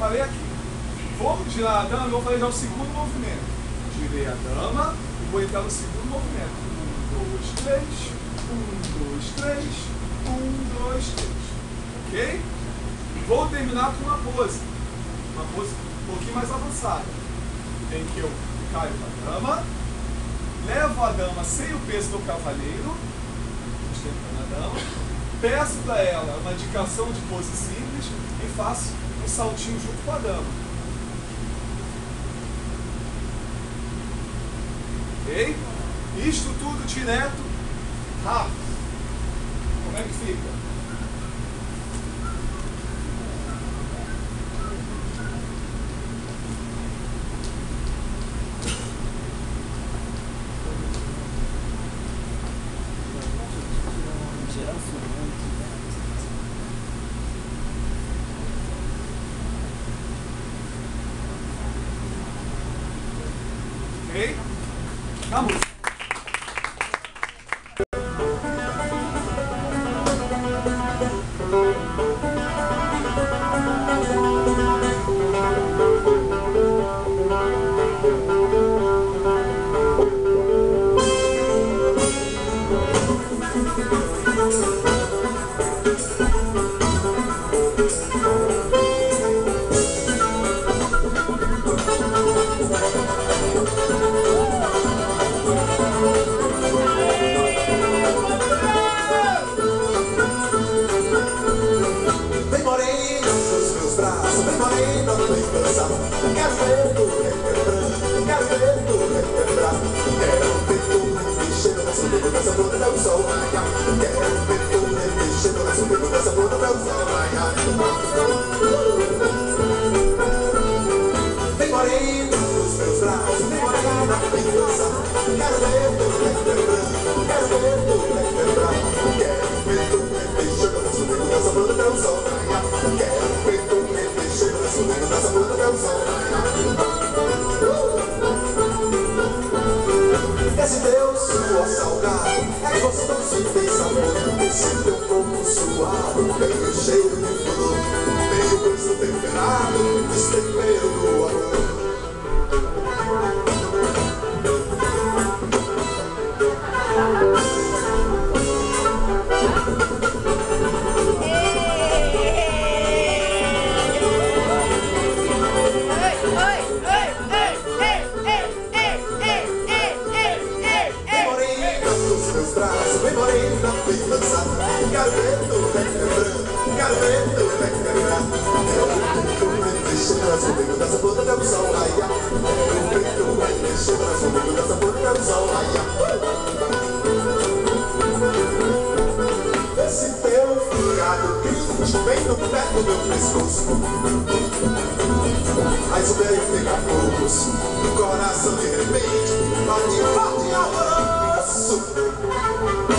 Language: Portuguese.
falei aqui. Vou girar a dama e vou fazer já o segundo movimento. Girei a dama e vou entrar no segundo movimento. 1, 2, 3. 1, 2, 3. 1, 2, 3. Ok? Vou terminar com uma pose. Uma pose um pouquinho mais avançada. Em que eu caio na dama, levo a dama sem o peso do cavaleiro, sustentando a dama, peço para ela uma indicação de pose simples e faço um saltinho junto com a dama. Ok? Isto tudo direto, rápido. Como é que fica? Ok? Vamos! Esse teu suor salgado é gostoso e tem sabor. Esse teu corpo suado tem o cheiro de flor. Tem o gosto temperado, destempero do amor. Vem morena, vem dançar. Quero ver tu requebrar, quero ver tu requebrar. Eu vem mexendo nas comigo dessa puta até o sol raiar. Eu vem mexendo nas comigo dessa puta até o sol raiar. Esse teu furado quente vem no pé do meu pescoço. Mas o bem fica poucos, o coração de repente bate forte alvoroço.